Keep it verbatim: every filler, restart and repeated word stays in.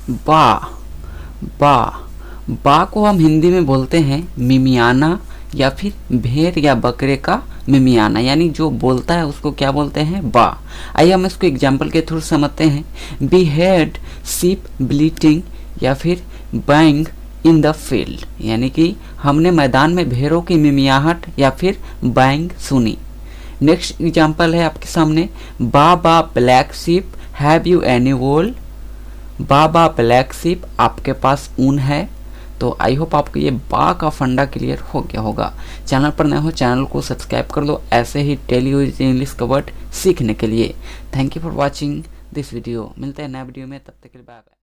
बा। बा बा को हम हिंदी में बोलते हैं मिमियाना या फिर भेड़ या बकरे का मिमियाना, यानी जो बोलता है उसको क्या बोलते हैं, बा। आइए हम इसको एग्जाम्पल के थ्रू समझते हैं। बी हेड शीप ब्लीटिंग या फिर बैंग इन द फील्ड, यानी कि हमने मैदान में भेड़ों की मिमियाहट या फिर बैंग सुनी। नेक्स्ट एग्जाम्पल है आपके सामने, baa baa black sheep have you any wool. Baa baa black sheep, आपके पास ऊन है। तो आई होप आपको ये बा का फंडा क्लियर हो गया होगा। चैनल पर नए हो चैनल को सब्सक्राइब कर लो ऐसे ही डेली यूज इंग्लिश का वर्ड सीखने के लिए। Thank you for watching this video. मिलते हैं नए वीडियो में, तब तक के लिए बाय बाय।